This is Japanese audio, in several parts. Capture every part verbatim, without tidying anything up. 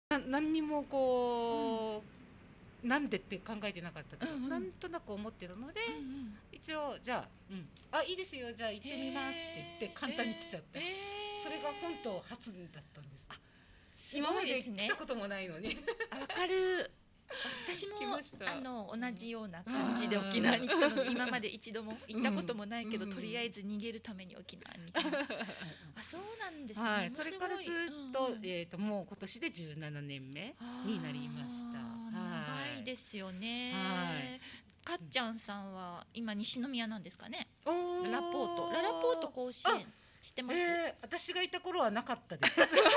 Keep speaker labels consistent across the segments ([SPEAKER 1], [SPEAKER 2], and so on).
[SPEAKER 1] な何にも
[SPEAKER 2] うん
[SPEAKER 1] こうなんでって考えてなかったけど、
[SPEAKER 2] うんうん
[SPEAKER 1] なんとなく思ってたので、
[SPEAKER 2] うんうん
[SPEAKER 1] 一応じゃあ、うん、あいいですよじゃあ行ってみますって言って簡単に来ちゃった。
[SPEAKER 2] へえ
[SPEAKER 1] それが本島初だったんです。
[SPEAKER 2] すご
[SPEAKER 1] 今まで
[SPEAKER 2] いですね。
[SPEAKER 1] 来たこともないのに
[SPEAKER 2] あ、わかる。私も
[SPEAKER 1] 来ました。
[SPEAKER 2] あの同じような
[SPEAKER 1] うん
[SPEAKER 2] 感じで沖縄に来たので、今まで一度も行ったこともないけど、
[SPEAKER 1] うん
[SPEAKER 2] とりあえず逃げるために沖縄にみたいな。あ、そうなんですね。
[SPEAKER 1] はい、
[SPEAKER 2] もう
[SPEAKER 1] それからず
[SPEAKER 2] すごい。
[SPEAKER 1] っと、
[SPEAKER 2] うんうん
[SPEAKER 1] えっ、ともう今年でじゅうななねんめになりました。
[SPEAKER 2] あー
[SPEAKER 1] は
[SPEAKER 2] 長いですよ
[SPEAKER 1] はい
[SPEAKER 2] ね。かっちゃんさんは今西宮なんですかね。
[SPEAKER 1] お
[SPEAKER 2] ララポート、ララポート甲子園してます。
[SPEAKER 1] えー、私がいた頃はなかったです。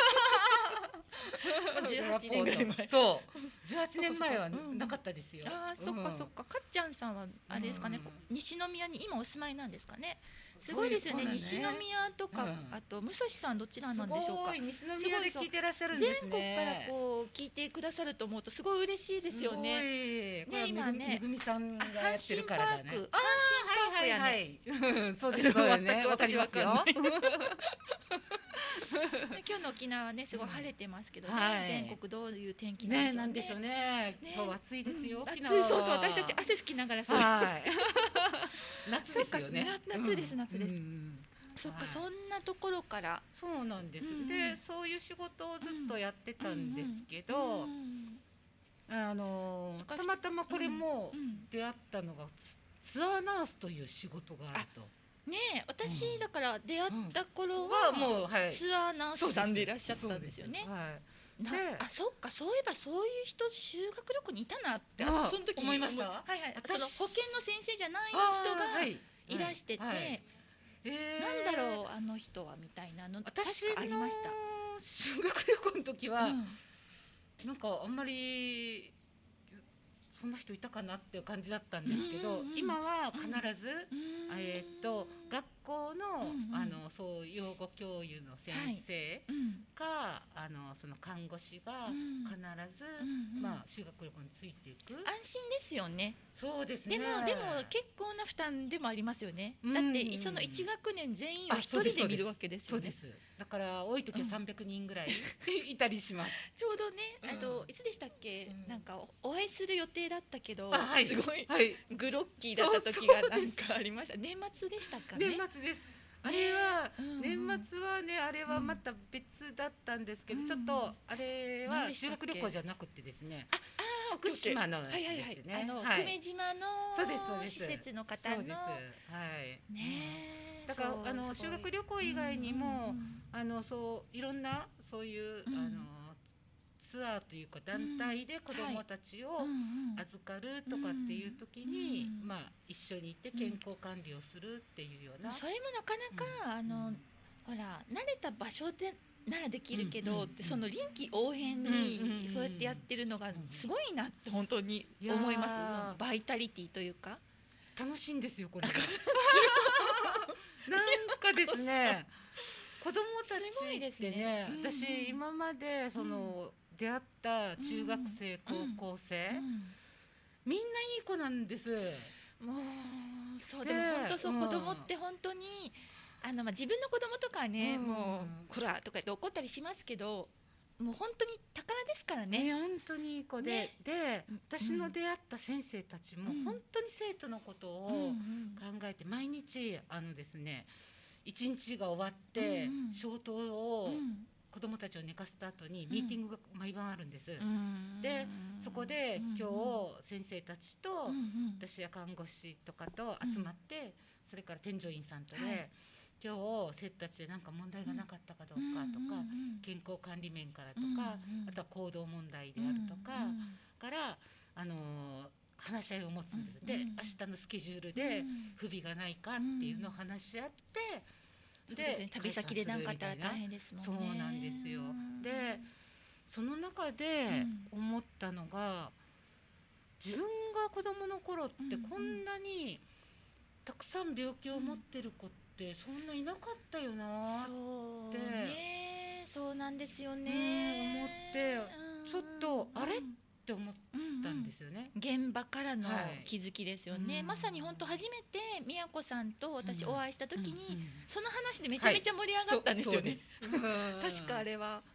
[SPEAKER 2] もうじゅうはちねんぐらい前。
[SPEAKER 1] そうじゅうはちねんまえは
[SPEAKER 2] そっかそっかうん
[SPEAKER 1] なかったですよ。
[SPEAKER 2] ああ、そっかそっか。かっちゃんさんはあれですかね、
[SPEAKER 1] うん
[SPEAKER 2] こ西宮に今お住まいなんですかね。すごいですよね。
[SPEAKER 1] そう
[SPEAKER 2] 西
[SPEAKER 1] そうだね
[SPEAKER 2] 宮とか、
[SPEAKER 1] うん
[SPEAKER 2] あと武蔵さんどちら
[SPEAKER 1] す
[SPEAKER 2] なんでしょうか。
[SPEAKER 1] ごい西宮で聞いてらっしゃるん
[SPEAKER 2] 全
[SPEAKER 1] ですね。
[SPEAKER 2] 国からこう聞いてくださると思うとすごい嬉しいですよね。
[SPEAKER 1] すごいこれは
[SPEAKER 2] 今ね
[SPEAKER 1] めぐみさん
[SPEAKER 2] あ、
[SPEAKER 1] がやってるからだね。
[SPEAKER 2] 阪神パーク、阪神パークやね。
[SPEAKER 1] はいはいはい、そうですそうよね。
[SPEAKER 2] 全く
[SPEAKER 1] わかりますよ。
[SPEAKER 2] 私わかんで今日の沖縄はねすごい晴れてますけどね、
[SPEAKER 1] はい
[SPEAKER 2] 全国どういう天気なんで
[SPEAKER 1] ね
[SPEAKER 2] しょうね。
[SPEAKER 1] なんでしょうね。
[SPEAKER 2] ね
[SPEAKER 1] 今日暑いですよ。
[SPEAKER 2] うん
[SPEAKER 1] 沖縄は
[SPEAKER 2] 暑い、そうそう、私たち汗拭きながらそう、
[SPEAKER 1] はい。夏ですよね。
[SPEAKER 2] そうかな夏です夏です
[SPEAKER 1] うんうん
[SPEAKER 2] そっか、
[SPEAKER 1] はい
[SPEAKER 2] そんなところから
[SPEAKER 1] そうなんです。
[SPEAKER 2] うんうん
[SPEAKER 1] で、そういう仕事をずっとやってたんですけ
[SPEAKER 2] う
[SPEAKER 1] ど、
[SPEAKER 2] んうん
[SPEAKER 1] あの
[SPEAKER 2] とか
[SPEAKER 1] たまたまこれも
[SPEAKER 2] うんうん
[SPEAKER 1] 出会ったのがツツアーナースという仕事があると。
[SPEAKER 2] ねえ、私、
[SPEAKER 1] うん
[SPEAKER 2] だから出会った頃
[SPEAKER 1] は
[SPEAKER 2] は、
[SPEAKER 1] もうはい。
[SPEAKER 2] ツアーナースさんでいらっしゃったんですよね。
[SPEAKER 1] そうはい。
[SPEAKER 2] な
[SPEAKER 1] で
[SPEAKER 2] あ、そっか、そういえばそういう人修学旅行にいたなって
[SPEAKER 1] あ
[SPEAKER 2] その時
[SPEAKER 1] 思いました
[SPEAKER 2] はいはい、
[SPEAKER 1] 私
[SPEAKER 2] その保健の先生じゃない人
[SPEAKER 1] あー
[SPEAKER 2] が
[SPEAKER 1] はい
[SPEAKER 2] いらしてて、
[SPEAKER 1] はいはいえー
[SPEAKER 2] なんだろうあの人はみたいなの確
[SPEAKER 1] 私
[SPEAKER 2] かありました。
[SPEAKER 1] の修学旅行の時は、
[SPEAKER 2] うん
[SPEAKER 1] なんかあんまりそんな人いたかなっていう感じだったんですけど、
[SPEAKER 2] うんうんうん
[SPEAKER 1] 今は必ず、
[SPEAKER 2] うーん
[SPEAKER 1] えーっと学校の、
[SPEAKER 2] うんうん
[SPEAKER 1] あのそう養護教諭の先生
[SPEAKER 2] うん
[SPEAKER 1] か、あのその看護師が
[SPEAKER 2] うん
[SPEAKER 1] 必ず、
[SPEAKER 2] うんうん
[SPEAKER 1] まあ修学旅行についていく。
[SPEAKER 2] 安心ですよね。
[SPEAKER 1] そうですね。
[SPEAKER 2] でもでも結構な負担でもありますよね。
[SPEAKER 1] うん
[SPEAKER 2] だってそのいち学年全員を
[SPEAKER 1] あ
[SPEAKER 2] 一
[SPEAKER 1] そうです
[SPEAKER 2] 人で見るわけですよね。
[SPEAKER 1] そうです。だから多い時は
[SPEAKER 2] うん
[SPEAKER 1] さんびゃくにんぐらいいたりします。
[SPEAKER 2] ちょうどね、
[SPEAKER 1] うん
[SPEAKER 2] あといつでしたっけ、
[SPEAKER 1] うん
[SPEAKER 2] なんかおお会いする予定だったけど、
[SPEAKER 1] あはい
[SPEAKER 2] すごい
[SPEAKER 1] はい。
[SPEAKER 2] グロッキーだった時がなんかありました。年末でしたかね。
[SPEAKER 1] 年末です。あれは、
[SPEAKER 2] うんうん
[SPEAKER 1] 年末はねあれはまた別だったんですけど、
[SPEAKER 2] うん
[SPEAKER 1] ちょっとあれは
[SPEAKER 2] 何でしたっけ
[SPEAKER 1] 修学旅行じゃなくてですね、
[SPEAKER 2] ああ、
[SPEAKER 1] 福島の
[SPEAKER 2] はいはいはい
[SPEAKER 1] ですね。
[SPEAKER 2] あの、
[SPEAKER 1] はい
[SPEAKER 2] 久米島の
[SPEAKER 1] そうですそうです
[SPEAKER 2] 施設の方の
[SPEAKER 1] そうです。はい。
[SPEAKER 2] ねえ、
[SPEAKER 1] だから
[SPEAKER 2] そう
[SPEAKER 1] あの
[SPEAKER 2] すごい
[SPEAKER 1] 修学旅行以外にも、
[SPEAKER 2] うんうんうん
[SPEAKER 1] あのそういろんなそういう、
[SPEAKER 2] うん
[SPEAKER 1] あのツアーというか団体で子どもたちを
[SPEAKER 2] うんうん
[SPEAKER 1] 預かるとかっていう時に、
[SPEAKER 2] うん
[SPEAKER 1] まあ一緒に行って健康管理をするっていうような。
[SPEAKER 2] それもなかなか、あの、
[SPEAKER 1] うん
[SPEAKER 2] ほら慣れた場所でならできるけど、
[SPEAKER 1] うんうん
[SPEAKER 2] ってその臨機応変
[SPEAKER 1] うんうんうん
[SPEAKER 2] にそうやってやってるのがすごいなって本当に思います。
[SPEAKER 1] いやー
[SPEAKER 2] そのバイタリティというか。
[SPEAKER 1] 楽しいんですよこれが。なんかですね、子供たち
[SPEAKER 2] すごいです
[SPEAKER 1] ってね、
[SPEAKER 2] ねうんうん
[SPEAKER 1] 私今までその、出会った中学生、
[SPEAKER 2] うん
[SPEAKER 1] 高校生、
[SPEAKER 2] うん
[SPEAKER 1] みんないい子なんです。
[SPEAKER 2] もうそう
[SPEAKER 1] で
[SPEAKER 2] でも本当そう、
[SPEAKER 1] うん
[SPEAKER 2] 子供って本当にあの、まあ、自分の子供とかはね、
[SPEAKER 1] うん
[SPEAKER 2] もうこらとか言って怒ったりしますけど、もう本当に宝ですからね。
[SPEAKER 1] ね、本当にいい子で、
[SPEAKER 2] ね
[SPEAKER 1] で
[SPEAKER 2] うん
[SPEAKER 1] 私の出会った先生たちも
[SPEAKER 2] うん
[SPEAKER 1] 本当に生徒のことを
[SPEAKER 2] うんうん
[SPEAKER 1] 考えて毎日あのですね一日が終わって
[SPEAKER 2] うんうん
[SPEAKER 1] 消灯を
[SPEAKER 2] うん
[SPEAKER 1] 子どもたちを寝かせた後にミーティングが毎晩あるんです。
[SPEAKER 2] うん
[SPEAKER 1] でそこで
[SPEAKER 2] うん
[SPEAKER 1] 今日先生たちと
[SPEAKER 2] うんうん
[SPEAKER 1] 私や看護師とかと集まって、それから添乗員さんとで、
[SPEAKER 2] はい
[SPEAKER 1] 今日生徒たちで何か問題がなかったかどうかとか、健康管理面からとか、
[SPEAKER 2] うんうん
[SPEAKER 1] あとは行動問題であるとか、からあのー話し合いを持つんです。で
[SPEAKER 2] うんうん
[SPEAKER 1] 明日のスケジュールで不備がないかっていうのを話し合って、
[SPEAKER 2] そうですね、旅先で何かあったら大変ですもんね。
[SPEAKER 1] そうなんですよ
[SPEAKER 2] うん
[SPEAKER 1] でその中で思ったのが、自分が子どもの頃ってこんなにたくさん病気を持ってる子ってそんないなかったよな、
[SPEAKER 2] そう
[SPEAKER 1] で
[SPEAKER 2] ね、そうなんですよ
[SPEAKER 1] うん
[SPEAKER 2] ね。
[SPEAKER 1] 思ってちょっとあれって思ったんですよね。
[SPEAKER 2] 現場からの
[SPEAKER 1] はい
[SPEAKER 2] 気づきですよね。
[SPEAKER 1] うん
[SPEAKER 2] まさに本当初めて宮子さんと私お会いした時に、
[SPEAKER 1] うんうん
[SPEAKER 2] その話でめちゃめちゃ盛り上がったんですよね。
[SPEAKER 1] そうそうですうん
[SPEAKER 2] 確かあれは。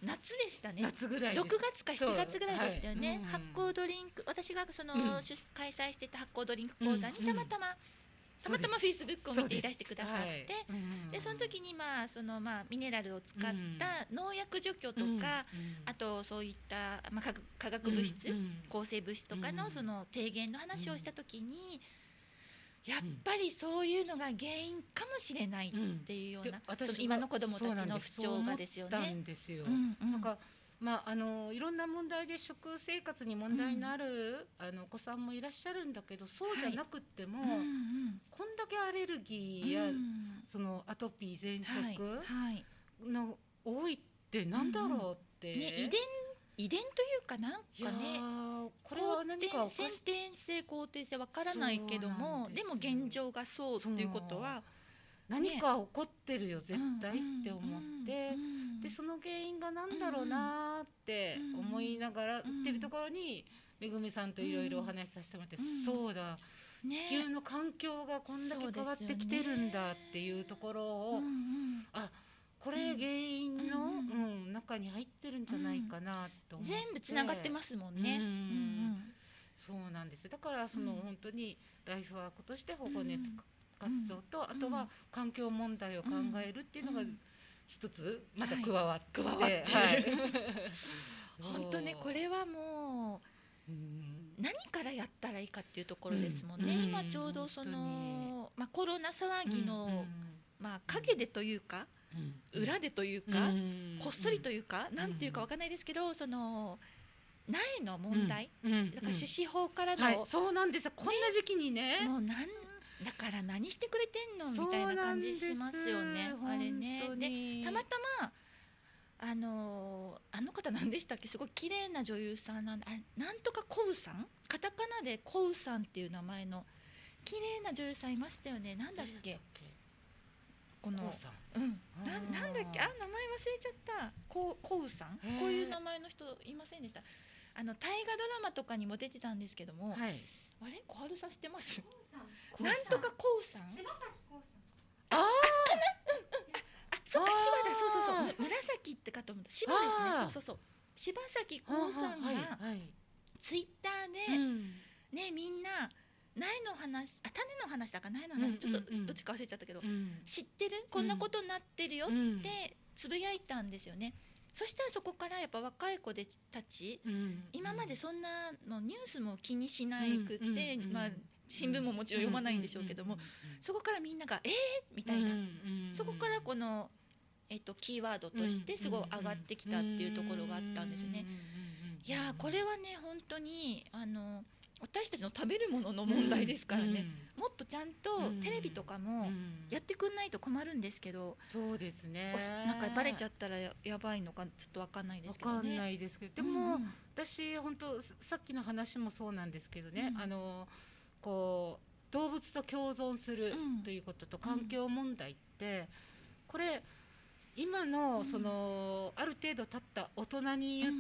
[SPEAKER 2] 夏でしたね。
[SPEAKER 1] 夏ぐらいです。
[SPEAKER 2] ろくがつかしちがつぐらいでしたよね。
[SPEAKER 1] はいうん、
[SPEAKER 2] 発酵ドリンク、私がその、
[SPEAKER 1] うん、
[SPEAKER 2] 開催してた発酵ドリンク講座にたまたま、うんたまたまフェイスブックを見ていらしてくださって、で、はい、その時にまあそのまあミネラルを使った農薬除去とか、うん、あとそういった、まあ、化学物質、うん、抗生物質とかのその低減の話をした時に、うん、やっぱりそういうのが原因かもしれないっていうような、うん、その今の子どもたちの不調がですよね。
[SPEAKER 1] そうなんですよ。うんうん、なんかまあ、あのいろんな問題で食生活に問題のある、うん、あのお子さんもいらっしゃるんだけど、そうじゃなくっても、はいうんうん、こんだけアレルギーや、うん、そのアトピー喘息の多いってなんだろうって、
[SPEAKER 2] うんうんね、遺伝遺伝というかなんかね、
[SPEAKER 1] これは何か
[SPEAKER 2] 先天性後天性わからないけども、でも現状がそうっていうことは
[SPEAKER 1] 何か起こってるよ、ね、絶対って思って、うんうん、でその原因が何だろうなって思いながら言ってるところに、めぐみさんといろいろお話しさせてもらって、うん、そうだ、ね、地球の環境がこんだけ変わってきてるんだっていうところを、うんうん、あこれ原因の、うんうん、中に入ってるんじゃないかなと思って、
[SPEAKER 2] 全部つながってますもんね。うんうん、
[SPEAKER 1] そうなんです。だからその、うん、本当にライフワークとして保護熱活動と、うん、あとは環境問題を考えるっていうのが一つまた加わって、
[SPEAKER 2] はい、加わって、はい、本当ねこれはもう、うん、何からやったらいいかっていうところですもんね。うん、今ちょうどその、まあ、コロナ騒ぎの、うんまあ、陰でというか、うん、裏でというか、うん、こっそりというか、うん、なんていうかわかんないですけど、その苗の問題、うん、だから種子法からの、
[SPEAKER 1] はい、そうなんですよ、こんな時期にね、
[SPEAKER 2] もうなんだから何してくれてんのみたいな感じしますよね、あれね。でたまたまあのー、あの方何でしたっけ、すごい綺麗な女優さんなんで、あなんとかコウさん、カタカナでコウさんっていう名前の綺麗な女優さんいましたよね。なんだっけ、このうん、な, なんだっけ、あ名前忘れちゃった、こうコウさん、こういう名前の人いませんでした？あの大河ドラマとかにも出てたんですけども、はい、あれ小春さん知ってます？なんとかコウさん、柴咲コウさん、ああかな、うんうん、あそっか柴だ、そうそうそう、紫ってかと思った、柴ですね、そうそうそう、柴咲コウさんがツイッターで、うん、ねみんな苗の話、あ種の話だか苗の話、ちょっとどっちか忘れちゃったけど、うん、知ってる、こんなことになってるよってつぶやいたんですよね。そしたらそこからやっぱ若い子たち、うん、今までそんなのニュースも気にしなくって、うん、まあ、新聞ももちろん読まないんでしょうけども、そこからみんながえーみたいな、そこからこの、えっと、キーワードとしてすごい上がってきたっていうところがあったんですよね。いやーこれはね本当にあの私たちの食べるものの問題ですからね、うん、もっとちゃんとテレビとかもやってくんないと困るんですけど、
[SPEAKER 1] うん、そうですね、
[SPEAKER 2] なんかバレちゃったら や, やばいのかちょっと分かんないですけどね。
[SPEAKER 1] 分かんないですけど、でも、うん、私本当さっきの話もそうなんですけどね、うん、あのこう動物と共存するということと環境問題って、これ今のそのある程度経った大人に言って、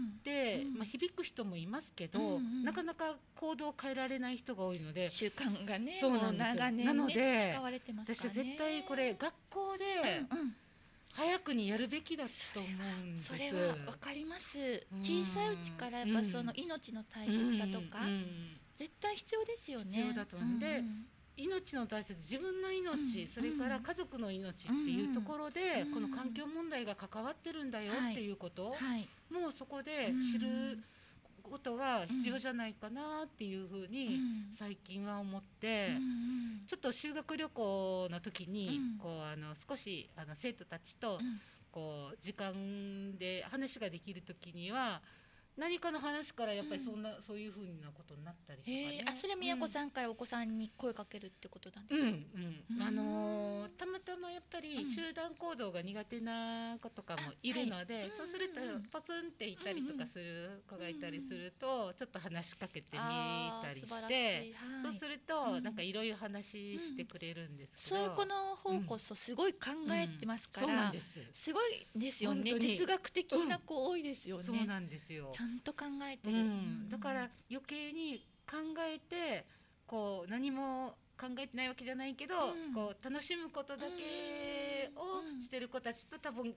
[SPEAKER 1] うん、まあ、響く人もいますけど、うんうん、なかなか行動を変えられない人が多いので、
[SPEAKER 2] 習慣がね、
[SPEAKER 1] そうなんですよ。長年ね、
[SPEAKER 2] なので培われてますからね。
[SPEAKER 1] 私は絶対これ学校で早くにやるべきだと思うんです。
[SPEAKER 2] それは分かります。小さいうちからやっぱその命の大切さとか、うんうん、絶対必要ですよね。
[SPEAKER 1] 必要だと思うんで、うんうん、命の大切、自分の命、うん、それから家族の命っていうところで、うん、この環境問題が関わってるんだよっていうこと、はい、もうそこで知ることが必要じゃないかなっていうふうに最近は思って、うん、ちょっと修学旅行の時に、うん、こうあの少しあの生徒たちとこう時間で話ができる時には何かの話からやっぱりそんな、うん、そういうふうなことになったりとかね。
[SPEAKER 2] あ、それは宮子さんからお子さんに声かけるってことなんですか？
[SPEAKER 1] うんうん、あのー、たまたまやっぱり集団行動が苦手な子とかもいるので、はい、そうするとポツンっていたりとかする子がいたりすると、ちょっと話しかけてみたりして、はい、そうするとなんかいろいろ話してくれるんですけど、
[SPEAKER 2] そういう子の方こそすごい考えてますから、
[SPEAKER 1] うんうん、そうなんです。
[SPEAKER 2] すごいですよね。哲学的な子多いですよね。
[SPEAKER 1] そうなんですよ。
[SPEAKER 2] ちゃんと考えてる、うん、
[SPEAKER 1] だから余計に考えてこう何も考えてないわけじゃないけど、うん、こう楽しむことだけをしてる子たちと多分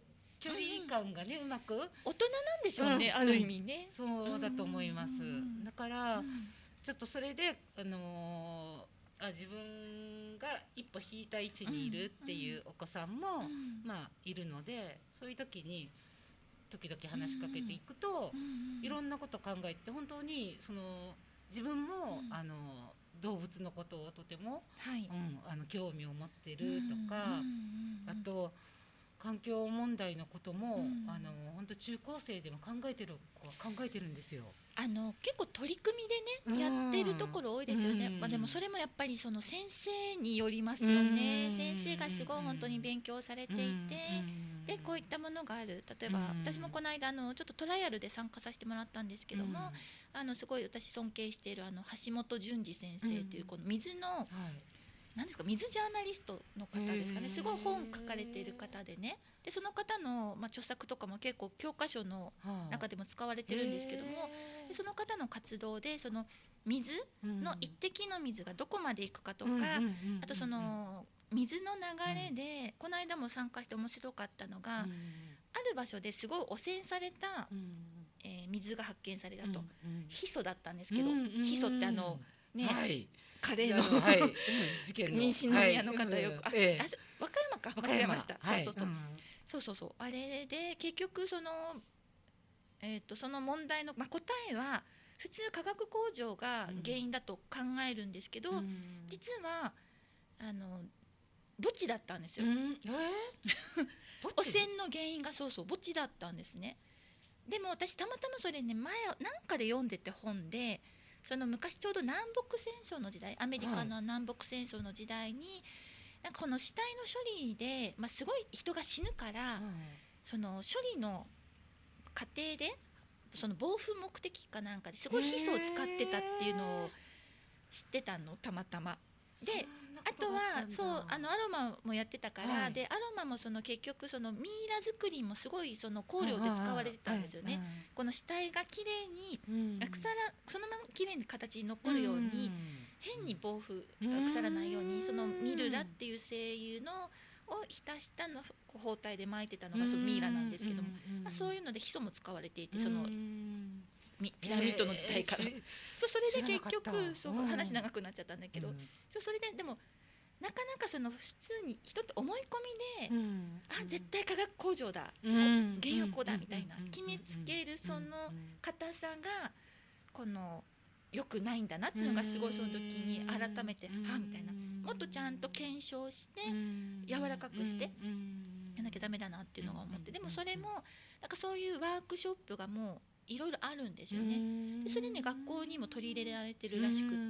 [SPEAKER 1] 距離感がね、うまく
[SPEAKER 2] 大人なんでしょうね、
[SPEAKER 1] うん
[SPEAKER 2] ある意味ね。
[SPEAKER 1] そうだと思います。
[SPEAKER 2] うんうんうんうん
[SPEAKER 1] だから、
[SPEAKER 2] うん
[SPEAKER 1] ちょっとそれで、あのーあ自分が一歩引いた位置にいるっていうお子さんも、
[SPEAKER 2] うん
[SPEAKER 1] まあいるので、そういう時に時々話しかけていくと、
[SPEAKER 2] うんうん
[SPEAKER 1] いろんなこと考えて、本当にその自分も、
[SPEAKER 2] うん
[SPEAKER 1] あの動物のことをとても、
[SPEAKER 2] はい
[SPEAKER 1] うん、あの興味を持ってるとか、
[SPEAKER 2] うんうんうん
[SPEAKER 1] あと環境問題のことも、
[SPEAKER 2] うん
[SPEAKER 1] あの本当中高生でも考えてる子は考えてるんですよ。
[SPEAKER 2] あの結構取り組みでね、
[SPEAKER 1] うん
[SPEAKER 2] やってるところ多いですよね、
[SPEAKER 1] うん
[SPEAKER 2] まあ、でもそれもやっぱりその先生によりますよね、
[SPEAKER 1] うん
[SPEAKER 2] 先生がすごい本当に勉強されていて、でこういったものがある、例えば、
[SPEAKER 1] うん
[SPEAKER 2] 私もこの間あのちょっとトライアルで参加させてもらったんですけども、あのすごい私尊敬しているあの橋本淳二先生というこの水の、
[SPEAKER 1] はい
[SPEAKER 2] 何ですか、水ジャーナリストの方ですかね、
[SPEAKER 1] へー
[SPEAKER 2] すごい本書かれている方でね、でその方の、まあ、著作とかも結構教科書の
[SPEAKER 1] はい
[SPEAKER 2] 中でも使われてるんですけども、
[SPEAKER 1] へー
[SPEAKER 2] でその方の活動でその水の一滴の水がどこまで行くかとか、
[SPEAKER 1] うんうんうんうん
[SPEAKER 2] あとその水の流れで、この間も参加して面白かったのが、
[SPEAKER 1] うん
[SPEAKER 2] ある場所ですごい汚染された、
[SPEAKER 1] うん
[SPEAKER 2] えー水が発見されたと、
[SPEAKER 1] うんうん
[SPEAKER 2] ヒ素だったんですけど、
[SPEAKER 1] うんうんうん
[SPEAKER 2] ヒ素ってあのね、
[SPEAKER 1] はい
[SPEAKER 2] カレーの、
[SPEAKER 1] はいうん事件の
[SPEAKER 2] 妊娠宮の方よく、あ
[SPEAKER 1] はいええ
[SPEAKER 2] あそ和歌山か
[SPEAKER 1] 和歌山
[SPEAKER 2] 間違えました、
[SPEAKER 1] はい
[SPEAKER 2] そうそうそう、
[SPEAKER 1] ん
[SPEAKER 2] そうそうそう、あれで結局その、えー、とその問題の、まあ、答えは普通化学工場が原因だと考えるんですけど、
[SPEAKER 1] うん
[SPEAKER 2] 実はあの墓地だったんですよ、
[SPEAKER 1] うんえー
[SPEAKER 2] 汚染の原因がそうそう墓地だったんですね。でも私たまたまそれね、前なんかで読んでて本で、その昔ちょうど南北戦争の時代、アメリカの南北戦争の時代に、なんかこの死体の処理で、まあ、すごい人が死ぬから、その処理の過程でその防腐目的かなんかですごいヒ素を使ってたっていうのを知ってたの、たまたまで、あとはそうあのアロマもやってたから、
[SPEAKER 1] はい
[SPEAKER 2] でアロマもその結局そのミイラ作りもすごいその香料で使われてたんですよね。この死体がきれいに腐らそのままきれいな形に残るように、変に防腐腐らないように、そのミルラっていう精油のを浸したの包帯で巻いてたのがそのミイラなんですけども、まあ、そういうのでヒ素も使われていて、そのピラミッドの時代から、えー、そうそれで結局そう話長くなっちゃったんだけど、そうそれででもなかなかその普通に人って思い込みで、うん、あ絶対化学工場だ、うん、原油庫だみたいな決めつけるその硬さがこの良くないんだなっていうのがすごいその時に改めて、うん、あみたいな、もっとちゃんと検証して柔らかくしてやらなきゃダメだなっていうのが思って、でもそれもなんかそういうワークショップがもういろいろあるんですよね。でそれね学校にも取り入れられてるらしくって、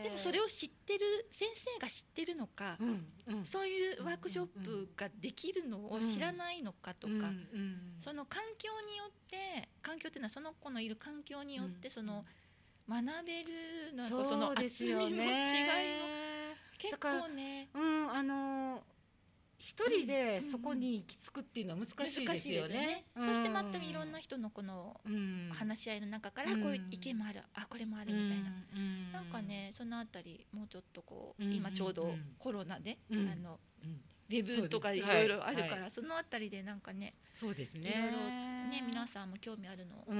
[SPEAKER 2] でもそれを知ってる先生が知ってるのか、うんうん、そういうワークショップができるのを知らないのかとか、うんうん、その環境によって環境っていうのはその子のいる環境によってその学べるなんかその厚みの違いも結構ね、
[SPEAKER 1] うん、あの一人でそこに行き着くっていうのは難しいですよね。うんうんね
[SPEAKER 2] うん、そしてまたいろんな人のこの話し合いの中からこういう意見もある、あこれもあるみたいな、うん、なんかねそのあたりもうちょっとこう、うん、今ちょうどコロナで、うん、あのウェブとかいろいろあるから、はいはい、そのあたりでなんかね、
[SPEAKER 1] そうですね、
[SPEAKER 2] いろいろね皆さんも興味あるの、うん、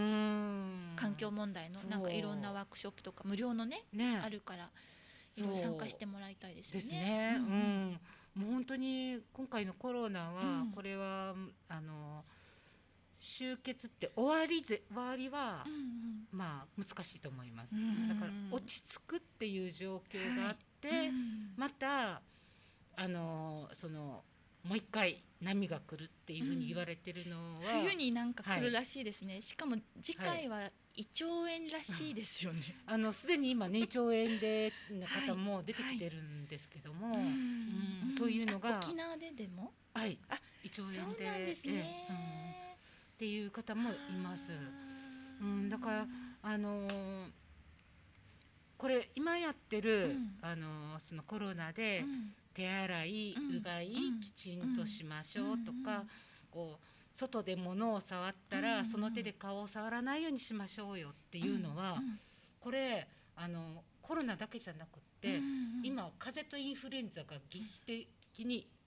[SPEAKER 2] 環境問題のなんかいろんなワークショップとか無料の ね, ねあるからいろいろ参加してもらいたいですよね。
[SPEAKER 1] ですね、うんうんもう本当に今回のコロナは、うん、これはあの終結って終わりで終わりは、うんうん、まあ難しいと思います、うんうん、だから落ち着くっていう状況があって、はいうん、またあのそのもう一回波が来るっていうふうに言われてるのは、
[SPEAKER 2] うん、冬になんか来るらしいですね、はい、しかも次回は胃腸炎らしいですよね、
[SPEAKER 1] はい、あのすでに今ね胃腸炎での方も出てきてるんですけども、はいはいうん、そういうのが
[SPEAKER 2] 沖縄ででも
[SPEAKER 1] はい胃腸炎で
[SPEAKER 2] そうなんですね、うん、
[SPEAKER 1] っていう方もいます、うん、だからあのー、これ今やってる、うん、あのー、そのコロナで、うん手洗い、うがい、うん、きちんとしましょうとか、うん、こう外で物を触ったら、うん、その手で顔を触らないようにしましょうよっていうのは、うん、これあのコロナだけじゃなくって、うん、今風邪とインフルエンザが劇的に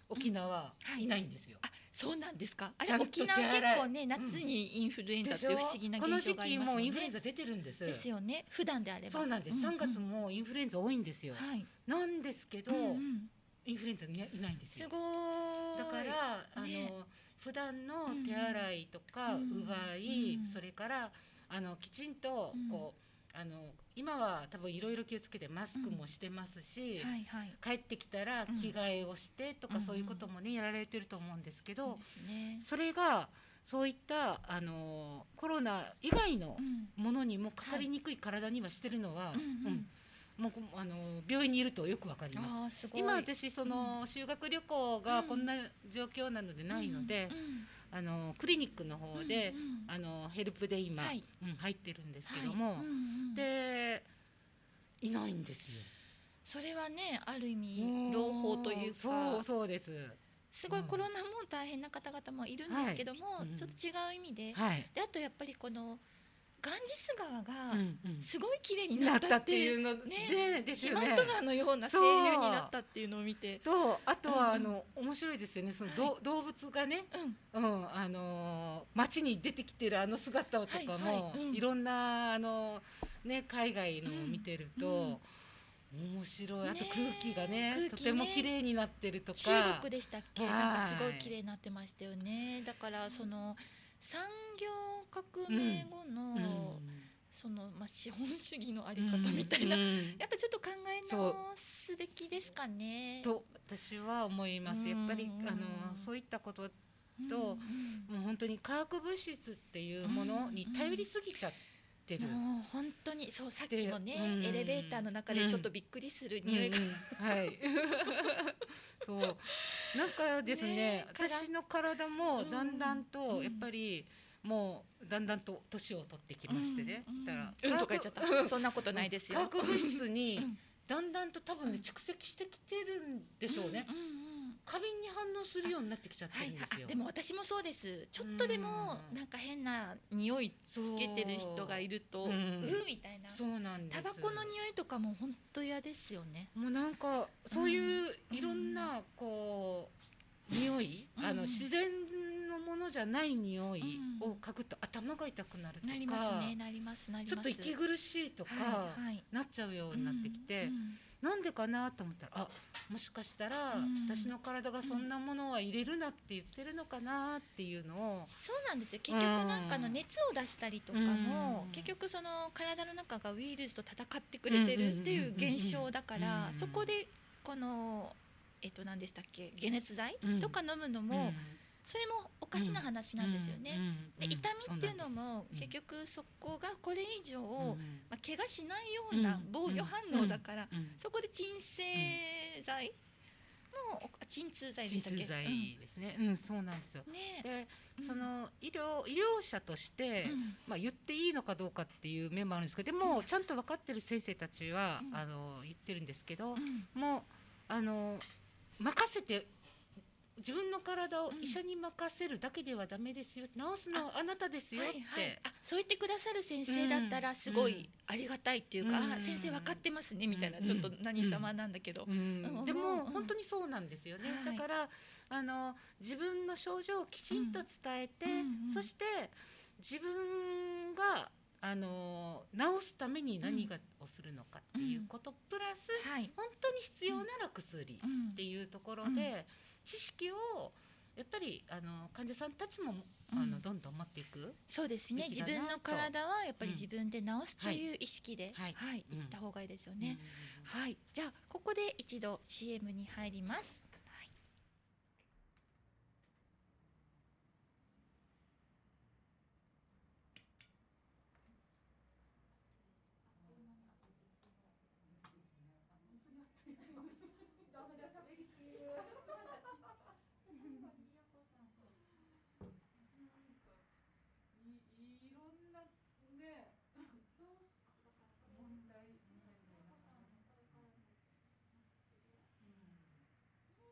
[SPEAKER 1] 沖縄
[SPEAKER 2] はい
[SPEAKER 1] いないんですよ。
[SPEAKER 2] あ、そうなんですか。あれ
[SPEAKER 1] ちゃんと
[SPEAKER 2] 沖縄
[SPEAKER 1] 手洗い
[SPEAKER 2] 結構ね、夏にインフルエンザっていう不思議な
[SPEAKER 1] この
[SPEAKER 2] 現象
[SPEAKER 1] 時期も
[SPEAKER 2] がありますもんね。
[SPEAKER 1] インフルエンザ出てるんです。
[SPEAKER 2] ですよね。普段であれば。
[SPEAKER 1] そうなんです。
[SPEAKER 2] うんうん
[SPEAKER 1] さんがつもインフルエンザ多いんですよ。
[SPEAKER 2] はい。
[SPEAKER 1] なんですけど、
[SPEAKER 2] うんうん
[SPEAKER 1] インフルエンザいないいないんですよ。
[SPEAKER 2] すごーい。
[SPEAKER 1] だからあの
[SPEAKER 2] ね
[SPEAKER 1] 普段の手洗いとか
[SPEAKER 2] うん
[SPEAKER 1] うが
[SPEAKER 2] う
[SPEAKER 1] い、
[SPEAKER 2] ん
[SPEAKER 1] それからあのきちんと
[SPEAKER 2] うん
[SPEAKER 1] こう、あの今は多分いろいろ気をつけてマスクもしてますし、
[SPEAKER 2] はいはい。
[SPEAKER 1] 帰ってきたら着替えをしてとか、
[SPEAKER 2] うん
[SPEAKER 1] そういうこともねやられてると思うんですけど、
[SPEAKER 2] そうですね。
[SPEAKER 1] それがそういったあのコロナ以外の
[SPEAKER 2] うん
[SPEAKER 1] ものにもかかりにくい体にはしてるのは、
[SPEAKER 2] うんうん
[SPEAKER 1] もうあの病院にいるとよくわかります。
[SPEAKER 2] ああすごい。
[SPEAKER 1] 今私その修学旅行がこんな状況なのでないので、
[SPEAKER 2] うんうん
[SPEAKER 1] あのクリニックの方で、
[SPEAKER 2] うんうん
[SPEAKER 1] あのヘルプで今、
[SPEAKER 2] はい
[SPEAKER 1] うん、入ってるんですけども、
[SPEAKER 2] はいうんうん
[SPEAKER 1] でいないんですよ。
[SPEAKER 2] それはねある意味朗報というか
[SPEAKER 1] そうそうです。
[SPEAKER 2] すごいコロナも大変な方々もいるんですけども、
[SPEAKER 1] はいうん
[SPEAKER 2] ちょっと違う意味で、
[SPEAKER 1] はい。
[SPEAKER 2] であとやっぱりこのガンジス川が
[SPEAKER 1] うんうん
[SPEAKER 2] すごい綺麗に
[SPEAKER 1] なっっ
[SPEAKER 2] なったたってていうう
[SPEAKER 1] いのね
[SPEAKER 2] ね
[SPEAKER 1] ですよね。
[SPEAKER 2] 四万十川のような清流になったっていうのを見て、
[SPEAKER 1] とあとは、
[SPEAKER 2] うんうん
[SPEAKER 1] あの面白いですよね。その、
[SPEAKER 2] はい
[SPEAKER 1] ど動物がね、
[SPEAKER 2] うん
[SPEAKER 1] うん、あのー街に出てきてるあの姿とかも、
[SPEAKER 2] はいはいうん
[SPEAKER 1] いろんなあのね海外のを見てると、面白い。あと
[SPEAKER 2] ね
[SPEAKER 1] 空気がね
[SPEAKER 2] 空気ね
[SPEAKER 1] とても綺麗になってるとか。
[SPEAKER 2] 中国でしたっけ、
[SPEAKER 1] はい
[SPEAKER 2] なんかすごい綺麗になってましたよね。だからその産業革命後の、
[SPEAKER 1] うん
[SPEAKER 2] そのまあ資本主義のあり方みたいな、
[SPEAKER 1] うんうん
[SPEAKER 2] やっぱちょっと考え直すべきですかね。
[SPEAKER 1] と私は思います。やっぱりあのそういったことと、
[SPEAKER 2] うん
[SPEAKER 1] もう本当に化学物質っていうものに頼りすぎちゃってる。
[SPEAKER 2] もう本当にそう、さっきもね、
[SPEAKER 1] うん
[SPEAKER 2] エレベーターの中でちょっとびっくりする匂いが、
[SPEAKER 1] うんうんはいそうなんかですね
[SPEAKER 2] ねから
[SPEAKER 1] 私の体もだんだん
[SPEAKER 2] うん
[SPEAKER 1] とやっぱりもうだんだんと年を取ってきましてね、
[SPEAKER 2] うん
[SPEAKER 1] だから
[SPEAKER 2] うんとか言っちゃった。そんなことないですよ。
[SPEAKER 1] 化学物質に
[SPEAKER 2] うん
[SPEAKER 1] だんだんと多分ね
[SPEAKER 2] うん
[SPEAKER 1] 蓄積してきてるんでしょうね、
[SPEAKER 2] うんうんうん
[SPEAKER 1] 過敏に反応するようになってきちゃって
[SPEAKER 2] はい
[SPEAKER 1] るんですよ、
[SPEAKER 2] あでも私もそうです。ちょっとでも
[SPEAKER 1] うん
[SPEAKER 2] なんか変な匂いつけてる人がいると、う
[SPEAKER 1] そううん
[SPEAKER 2] ーみたいな。
[SPEAKER 1] そうなんです。
[SPEAKER 2] タバコの匂いとかも本当嫌ですよね。
[SPEAKER 1] もうなんかそういう
[SPEAKER 2] うん
[SPEAKER 1] いろんなこう匂い、
[SPEAKER 2] うん
[SPEAKER 1] あの自然のものじゃない匂い
[SPEAKER 2] うん
[SPEAKER 1] を嗅ぐと頭が痛くなるとか、
[SPEAKER 2] なりますね、なりますなります。
[SPEAKER 1] ちょっと息苦しいとか
[SPEAKER 2] はいはい
[SPEAKER 1] なっちゃうようになってきて、
[SPEAKER 2] うん
[SPEAKER 1] なんでかなと思ったら、あ、もしかしたら
[SPEAKER 2] うん
[SPEAKER 1] 私の体がそんなものは入れるなって言ってるのかなっていうのを、
[SPEAKER 2] そうなんですよ。結局なんかあの
[SPEAKER 1] うん
[SPEAKER 2] 熱を出したりとかも、
[SPEAKER 1] うん
[SPEAKER 2] 結局その体の中がウイルスと戦ってくれてるっていう現象だから、
[SPEAKER 1] うん
[SPEAKER 2] そこでこのえっと何でしたっけ、解熱剤
[SPEAKER 1] うん
[SPEAKER 2] とか飲むの
[SPEAKER 1] う
[SPEAKER 2] も、
[SPEAKER 1] ん
[SPEAKER 2] それもおかしな話なんですよね。
[SPEAKER 1] うんうん
[SPEAKER 2] で痛みっていうの
[SPEAKER 1] そ
[SPEAKER 2] も
[SPEAKER 1] なんです
[SPEAKER 2] 結局そこがこれ以上、
[SPEAKER 1] うん
[SPEAKER 2] まあ、怪我しないような防御反応だから、
[SPEAKER 1] うんうん
[SPEAKER 2] そこで鎮静剤も鎮痛剤でしたっけ、
[SPEAKER 1] 鎮痛剤ですね、うん、そうなんですよ。
[SPEAKER 2] うんね
[SPEAKER 1] で、
[SPEAKER 2] うん
[SPEAKER 1] その医療医療者として、
[SPEAKER 2] うん
[SPEAKER 1] まあ言っていいのかどうかっていう面もあるんですけど、でもちゃんと分かってる先生たちは、
[SPEAKER 2] うん
[SPEAKER 1] あの言ってるんですけど、
[SPEAKER 2] うん
[SPEAKER 1] もうあの任せて。自分の体を医者に任せるだけではダメですよ、治すのはあなたですよって、
[SPEAKER 2] はいはい、あそう言ってくださる先生だったらすご
[SPEAKER 1] うん
[SPEAKER 2] いありがたいっていうか、
[SPEAKER 1] うん
[SPEAKER 2] あ先生分かってますねみたいな、
[SPEAKER 1] うん
[SPEAKER 2] ちょっと何様なんだけど、
[SPEAKER 1] うん
[SPEAKER 2] うん
[SPEAKER 1] でも、
[SPEAKER 2] うん
[SPEAKER 1] 本当にそうなんですよね、
[SPEAKER 2] はい
[SPEAKER 1] だからあの自分の症状をきちんと伝えて、
[SPEAKER 2] うんうんうん
[SPEAKER 1] そして自分があの治すために何がをするのかっていうこと、プラス
[SPEAKER 2] はい、
[SPEAKER 1] 本当に必要なら薬
[SPEAKER 2] うん
[SPEAKER 1] っていうところ
[SPEAKER 2] うん
[SPEAKER 1] で、知識をやっぱりあの患者さんたちもあの、
[SPEAKER 2] うん
[SPEAKER 1] どんどん持っていく。
[SPEAKER 2] そうですね、
[SPEAKER 1] べきだなと
[SPEAKER 2] 自分の体はやっぱり自分で治すという意識で、
[SPEAKER 1] はい
[SPEAKER 2] はい
[SPEAKER 1] うん
[SPEAKER 2] 行った方がいいですよね、
[SPEAKER 1] うん
[SPEAKER 2] はい、じゃあここで一度 シーエム に入ります、はい
[SPEAKER 1] いろんなね問題みたいな。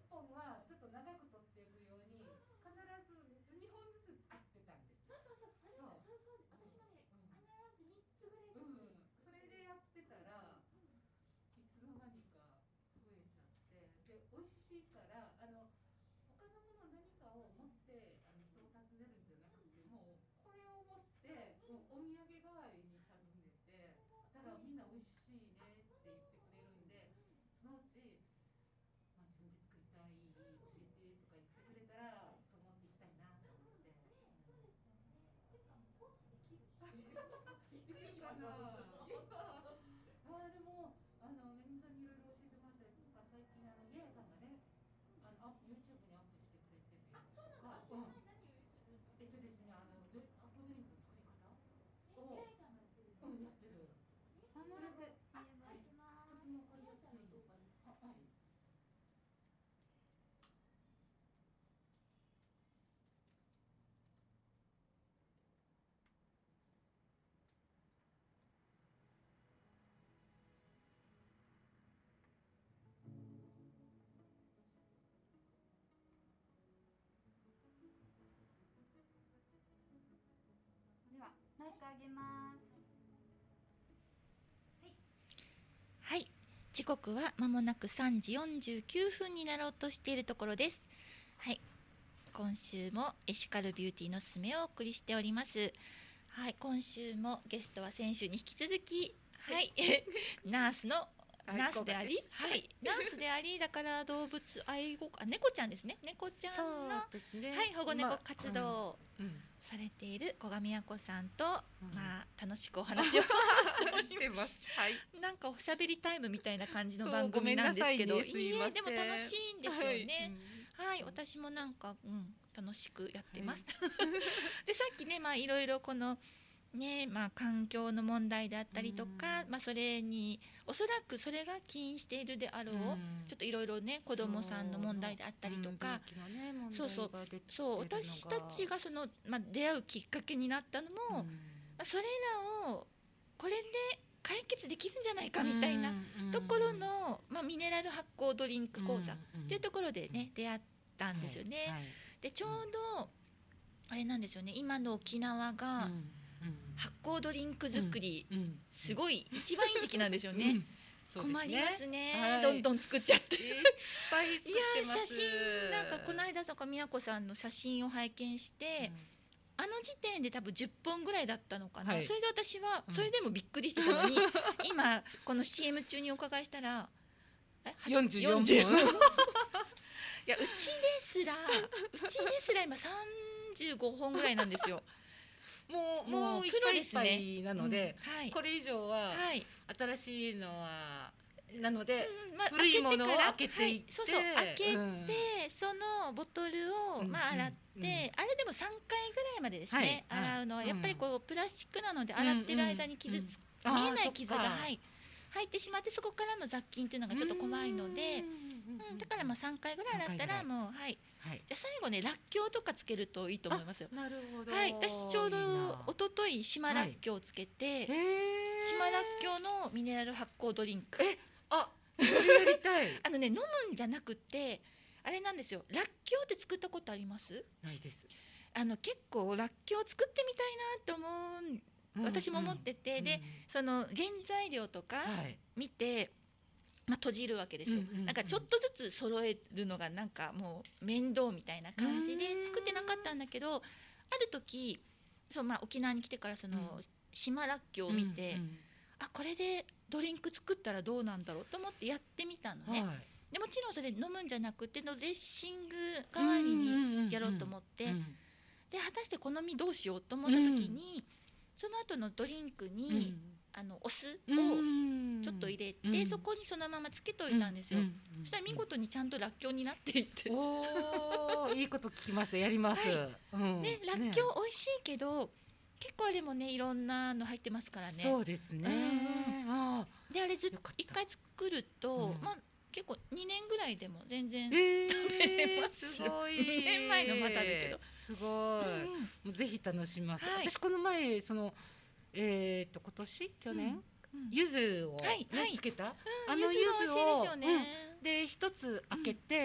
[SPEAKER 1] ぽんはちょっと長く取っていくように必ずにほんずつ作ってたんです。
[SPEAKER 2] そうそうそう、それはそうそう、私もね、必ずみっつぐらいずつ、
[SPEAKER 1] うん、それでやってたら、いつの間にか増えちゃって、で美味しいからあの他のもの何かを持ってあの人を訪ねるんじゃなくて、もうこれを持ってもうお土産代わりに訪ねて、だからみんな美味しいねって言ってくれるんで、そのうち、まあ、自分で作りたい教えてとか言ってくれたらそう思っていきたいなと思って。
[SPEAKER 2] そうですよね。てかもうポーチできるし。
[SPEAKER 1] びっくりしたな。あでもあのめぐみさんにいろいろ教えてもらったりとか、最近あのイエさんがね、あの YouTube にアップしてくれてるやつとか。
[SPEAKER 2] そうなんだ。何を YouTube？
[SPEAKER 1] えっとですね、あの発酵ドリンクの作り方を
[SPEAKER 2] え、ちゃんがやってるの？
[SPEAKER 1] うん、やってる。
[SPEAKER 3] まもなく シーエム
[SPEAKER 1] はい、
[SPEAKER 3] 入りま
[SPEAKER 1] と
[SPEAKER 3] す。
[SPEAKER 1] てもわかりやすい。
[SPEAKER 2] 動画ですか？
[SPEAKER 1] はい。
[SPEAKER 3] ではマイク上げます。
[SPEAKER 2] はい、時刻はまもなくさんじよんじゅうきゅうふんになろうとしているところです。はい、今週もエシカルビューティーのすすめをお送りしております。はい、今週もゲストは先週に引き続き、はい、ナースのナースであり、はい、ナースであり、だから動物愛護あ猫ちゃんですね。猫ちゃんの、
[SPEAKER 1] そうですね、
[SPEAKER 2] はい、保護猫活動を
[SPEAKER 1] まあうん
[SPEAKER 2] されている古賀美也子さんと、
[SPEAKER 1] うん
[SPEAKER 2] まあ楽しくお話を
[SPEAKER 1] してます。はい。
[SPEAKER 2] なんかおしゃべりタイムみたいな感じの番組なんですけど、
[SPEAKER 1] そうごめんなさいね、すいません。
[SPEAKER 2] いいえ、でも楽しいんですよね。
[SPEAKER 1] はい、
[SPEAKER 2] はい、私もなんか、うん、楽しくやってます。はい、で、さっきね、まあいろいろこのね、まあ環境の問題であったりとか、まあそれにおそらくそれが起因しているであろう、うん、ちょっといろいろね、子どもさんの問題であったりとか、
[SPEAKER 1] うん、
[SPEAKER 2] そうそうそう私たちがその、まあ、出会うきっかけになったのも、うん、まあ、それらをこれで解決できるんじゃないかみたいなところの、まあ、ミネラル発酵ドリンク講座っていうところでね、出会ったんですよね。はいはい、でちょうどあれなんですよね、今の沖縄が発酵ドリンク作り、うんうん、すごい一番いい時期なんですよね。うんね、困りますね、はい、どんどん作っちゃっていっ
[SPEAKER 1] ぱい作ってます。
[SPEAKER 2] いや写真なんかこの間とか宮子さんの写真を拝見して、うん、あの時点で多分じゅっぽんぐらいだったのかな、はい、それで私はそれでもびっくりしてたのに、うん、今この シーエム 中にお伺いしたら
[SPEAKER 1] よんじゅうよんぽん
[SPEAKER 2] いやうちですらうちですら今さんじゅうごほんぐらいなんですよ。
[SPEAKER 1] もうもういっぱいいっぱいなので、うん、はい、これ以上は新しいのはなので、うんまあ、古いものを開けていって、
[SPEAKER 2] はい、そうそう開けて、うん、そのボトルを、まあ、洗って、うんうん、あれでもさんかいぐらいまでですね、はい、洗うのは、はい、やっぱりこうプラスチックなので洗ってる間に傷つ、うんうん、見えない傷が、はい、入ってしまって、そこからの雑菌っていうのがちょっと怖いので、うん、だからまあさんかいぐらい洗ったらもう、はい、はい、じゃあ最後ねらっきょうとかつけるといいと思いますよ。
[SPEAKER 1] なるほど、
[SPEAKER 2] はい、私ちょうど一昨日島らっきょうをつけて、はい、島らっきょうのミネラル発酵ドリンク、
[SPEAKER 1] えあそれやりたい
[SPEAKER 2] あのね飲むんじゃなくてあれなんですよ、らっきょうって作ったことあります？
[SPEAKER 1] ないです。
[SPEAKER 2] あの結構らっきょう作ってみたいなと思う、うん、私も思ってて、うん、で、うん、その原材料とか見て、はい、まあ、閉じるわけですよ、うんうんうん、なんかちょっとずつ揃えるのがなんかもう面倒みたいな感じで作ってなかったんだけど、ある時そう、まあ、沖縄に来てからその、うん、島らっきょうを見て、うんうん、あこれでドリンク作ったらどうなんだろうと思ってやってみたのね、はい、でもちろんそれ飲むんじゃなくてのレッシング代わりにやろうと思って、うんうんうん、で果たしてこの実どうしようと思った時に、うん、その後のドリンクに、うん、あのお酢をちょっと入れて、うん、そこにそのままつけといたんですよ、うんうんうん、そしたら見事にちゃんとらっきょうになっていて、
[SPEAKER 1] おいいこと聞きました、やります、はい、
[SPEAKER 2] うん、ね、らっきょう美味しいけど、ね、結構あれもねいろんなの入ってますからね。
[SPEAKER 1] そうですね、
[SPEAKER 2] うん、あであれずっといっかい作ると、うん、まあ結構にねんぐらいでも全然食べれますよ、えー、すごいにねんまえのまたあるけど
[SPEAKER 1] すごい、うん、もうぜひ楽しみます、はい、私この前そのえー、と今年去年、うんうん、柚子を、ね、はいはい、つけた、
[SPEAKER 2] うん、あの柚子を、
[SPEAKER 1] うん、で一つ開けて、うんはい、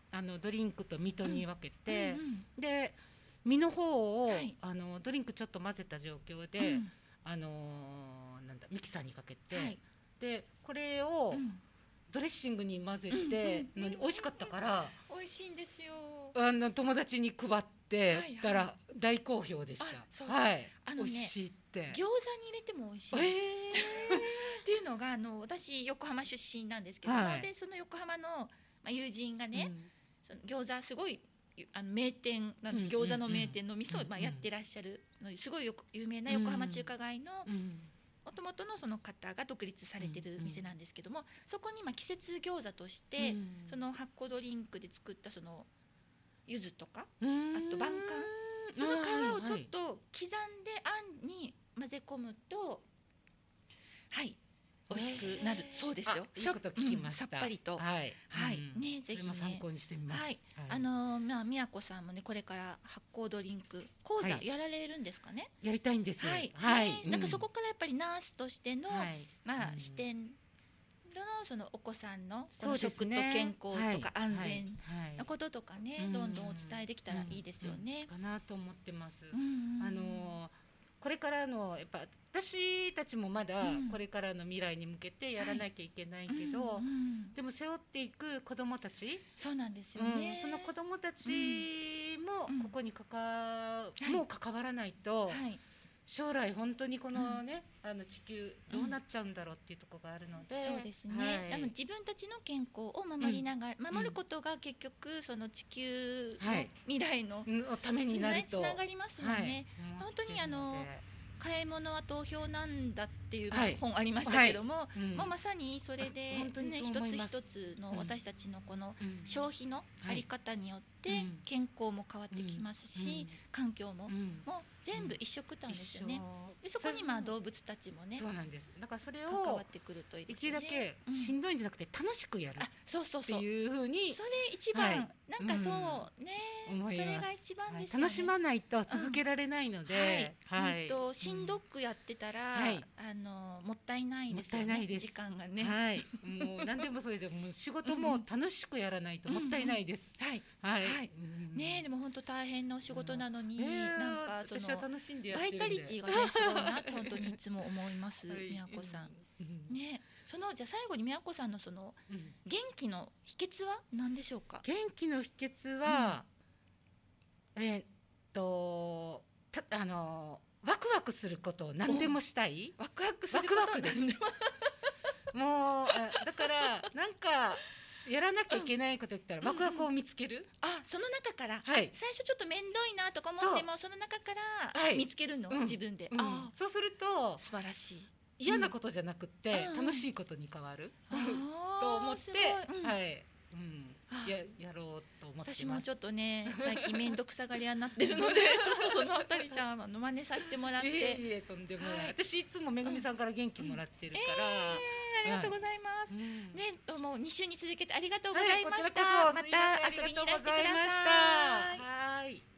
[SPEAKER 1] あのドリンクと水戸に分けて、
[SPEAKER 2] うんうん
[SPEAKER 1] で身の方を、
[SPEAKER 2] はい、
[SPEAKER 1] あのドリンクちょっと混ぜた状況で、
[SPEAKER 2] うん
[SPEAKER 1] あのーなんだミキサーにかけて、
[SPEAKER 2] はい、
[SPEAKER 1] でこれを
[SPEAKER 2] うん
[SPEAKER 1] ドレッシングに混ぜてのに美味しかったから、
[SPEAKER 2] 美味しいんですよ。
[SPEAKER 1] あの友達に配って
[SPEAKER 2] はいはい
[SPEAKER 1] たら大好評でし
[SPEAKER 2] あそう
[SPEAKER 1] た。はい、
[SPEAKER 2] あのね
[SPEAKER 1] 美味しいって。
[SPEAKER 2] 餃子に入れても美味しい
[SPEAKER 1] え
[SPEAKER 2] です。
[SPEAKER 1] ー
[SPEAKER 2] っていうのがあの私横浜出身なんですけども、
[SPEAKER 1] はい
[SPEAKER 2] でその横浜の、まあ、友人がね、
[SPEAKER 1] うん
[SPEAKER 2] その餃子すごいあの名店なんです、
[SPEAKER 1] うんうんうん
[SPEAKER 2] 餃子の名店の店を、まあ、
[SPEAKER 1] うんうん
[SPEAKER 2] やってらっしゃるのですごいよく有名な横浜中華街の
[SPEAKER 1] うん
[SPEAKER 2] もともとのその方が独立されてる店なんですけども、そこにまあ季節餃子として、
[SPEAKER 1] うん
[SPEAKER 2] その発酵ドリンクで作ったその柚子とか
[SPEAKER 1] うん
[SPEAKER 2] あと晩柑その皮をちょっ
[SPEAKER 1] はい
[SPEAKER 2] と刻んであんに混ぜ込むとはい美味しくなるそうですよ。
[SPEAKER 1] あいいこと聞きました。
[SPEAKER 2] さっさっぱりと
[SPEAKER 1] はい、
[SPEAKER 2] はい
[SPEAKER 1] うん
[SPEAKER 2] ねぜひね
[SPEAKER 1] それも参考にしてみます。
[SPEAKER 2] はい、あのまあ宮子さんもねこれから発酵ドリンク講座
[SPEAKER 1] はい
[SPEAKER 2] やられるんですかね。
[SPEAKER 1] やりたいんです。
[SPEAKER 2] はい、
[SPEAKER 1] はい、
[SPEAKER 2] ねなんかそこからやっぱりナースとしての、
[SPEAKER 1] はい
[SPEAKER 2] まあ
[SPEAKER 1] うん
[SPEAKER 2] 視点のそのお子さんのこ
[SPEAKER 1] そうです
[SPEAKER 2] の食と
[SPEAKER 1] ね
[SPEAKER 2] 健康とか
[SPEAKER 1] はい
[SPEAKER 2] 安全
[SPEAKER 1] はい
[SPEAKER 2] なこととかね、
[SPEAKER 1] うん
[SPEAKER 2] どんどんお伝えできたらいいですよね。
[SPEAKER 1] うんかなと思ってます。
[SPEAKER 2] うんうんうん
[SPEAKER 1] あのこれからのやっぱ私たちもまだ
[SPEAKER 2] うん
[SPEAKER 1] これからの未来に向けてやらなきゃいけないけど、
[SPEAKER 2] うんうん
[SPEAKER 1] でも背負っていく子どもたち、
[SPEAKER 2] そうなんですよ
[SPEAKER 1] うん
[SPEAKER 2] ね。
[SPEAKER 1] その子どもたちも
[SPEAKER 2] うん
[SPEAKER 1] ここに関わ、
[SPEAKER 2] い
[SPEAKER 1] もう関わらないと、
[SPEAKER 2] はい、
[SPEAKER 1] 将来本当にこのね、あの地球どうなっちゃうんだろうっていうところがあるので、
[SPEAKER 2] そうですね、
[SPEAKER 1] はい
[SPEAKER 2] でも自分たちの健康を守りながら、守ることが結局その地球の
[SPEAKER 1] はい
[SPEAKER 2] 未来の
[SPEAKER 1] のためになると
[SPEAKER 2] つながりますよね、
[SPEAKER 1] はい
[SPEAKER 2] 本当にあの
[SPEAKER 1] 思ってるで
[SPEAKER 2] 買い物は投票なんだっていう
[SPEAKER 1] はい
[SPEAKER 2] 本ありましたけども、
[SPEAKER 1] うん
[SPEAKER 2] もうまさにそれで
[SPEAKER 1] あ本当に
[SPEAKER 2] ね
[SPEAKER 1] そう
[SPEAKER 2] 一つ
[SPEAKER 1] 思います
[SPEAKER 2] 一つの私たちのこの
[SPEAKER 1] うん
[SPEAKER 2] 消費のあり方によって
[SPEAKER 1] はいうん
[SPEAKER 2] 健康も変わってきますし、環境も
[SPEAKER 1] うん
[SPEAKER 2] もう全部一緒くたんですよね。で
[SPEAKER 1] 一緒
[SPEAKER 2] そこにまあ
[SPEAKER 1] それ
[SPEAKER 2] 動物たちもね
[SPEAKER 1] そうなんです。だからそれ
[SPEAKER 2] 関わ
[SPEAKER 1] を
[SPEAKER 2] ってくるといい
[SPEAKER 1] で
[SPEAKER 2] ですよね。
[SPEAKER 1] きるだけ
[SPEAKER 2] うん
[SPEAKER 1] しんどいんじゃなくて楽しくやる
[SPEAKER 2] あ、そうそう
[SPEAKER 1] って
[SPEAKER 2] そう。
[SPEAKER 1] いう風に
[SPEAKER 2] それ一番、
[SPEAKER 1] はい
[SPEAKER 2] なんかそう、ね、
[SPEAKER 1] 思います
[SPEAKER 2] それが一番
[SPEAKER 1] はい
[SPEAKER 2] ですよね。
[SPEAKER 1] 楽しまないと続けられないので、
[SPEAKER 2] はい、本当しんどくやってたら、
[SPEAKER 1] はい
[SPEAKER 2] あのもったいないですよね。
[SPEAKER 1] もったいないです
[SPEAKER 2] 時間がね。
[SPEAKER 1] はい、もう何でもそうですよ。もう仕事も楽しくやらないともったいないです。
[SPEAKER 2] はい。
[SPEAKER 1] はい。
[SPEAKER 2] はい
[SPEAKER 1] うん
[SPEAKER 2] ねでも本当大変なお仕事なのに、
[SPEAKER 1] えー
[SPEAKER 2] なんかその
[SPEAKER 1] 私は楽しんでやっ
[SPEAKER 2] バイ
[SPEAKER 1] てるんで
[SPEAKER 2] タリティがねすごいなって本当にいつも思います、
[SPEAKER 1] はい
[SPEAKER 2] 宮子さん。
[SPEAKER 1] うん
[SPEAKER 2] ね、そのじゃあ最後に宮子さんのその
[SPEAKER 1] うん
[SPEAKER 2] 元気の秘訣は何でしょうか。
[SPEAKER 1] 元気の秘訣は、えーっとたあのワクワクすることを何でもしたい。
[SPEAKER 2] ワクワクすること
[SPEAKER 1] ワクワクです
[SPEAKER 2] なんでも
[SPEAKER 1] もうあだからなんかやらなきゃいけないこと言ったらワクワクを見つける。
[SPEAKER 2] あ、その中から、
[SPEAKER 1] はい
[SPEAKER 2] 最初ちょっと面倒いなとか思ってもその中から
[SPEAKER 1] はい
[SPEAKER 2] 見つけるの、
[SPEAKER 1] うん
[SPEAKER 2] 自分で、
[SPEAKER 1] うん
[SPEAKER 2] あ
[SPEAKER 1] そうすると
[SPEAKER 2] ー素晴らしい
[SPEAKER 1] 嫌なことじゃなくって
[SPEAKER 2] うん
[SPEAKER 1] 楽しいことに変わる
[SPEAKER 2] あー
[SPEAKER 1] と思って
[SPEAKER 2] すごい、うん
[SPEAKER 1] はい、うん
[SPEAKER 2] あ
[SPEAKER 1] ややろうと思ってます。
[SPEAKER 2] 私もちょっとね最近面倒くさがり屋になってるのでちょっとそのあたりじゃああの真似させてもらって、
[SPEAKER 1] いえいえとんでもない、
[SPEAKER 2] はい
[SPEAKER 1] 私いつもめぐみさんから元気もらってるから、
[SPEAKER 2] えーありがとうございます、
[SPEAKER 1] うん
[SPEAKER 2] ね、どうもに週に続けてありがとうございました、
[SPEAKER 1] はいこちらこそ
[SPEAKER 2] ま
[SPEAKER 1] すいま
[SPEAKER 2] た
[SPEAKER 1] せん
[SPEAKER 2] 遊びにいらしてくだ
[SPEAKER 1] ありがとうございました
[SPEAKER 2] さい。
[SPEAKER 1] はい、うん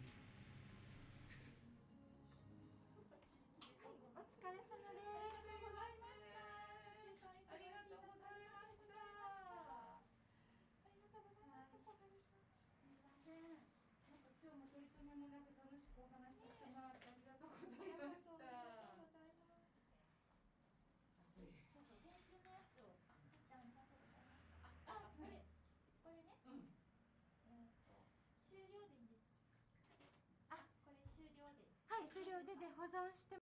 [SPEAKER 3] お疲れ様です。
[SPEAKER 2] ありがとうございました。
[SPEAKER 3] ありがとうございます。すみません。
[SPEAKER 1] なんか今日も取り留めもなく楽しくお話しさせてもらってありがとうございました。暑い。
[SPEAKER 3] そうそう、先週のやつを、あ、かっちゃんありがとうございました。あ、あ、これ、これね。
[SPEAKER 1] うん
[SPEAKER 3] えっと、終了でいいです。あ、これ終了で。はい、終了でで保存して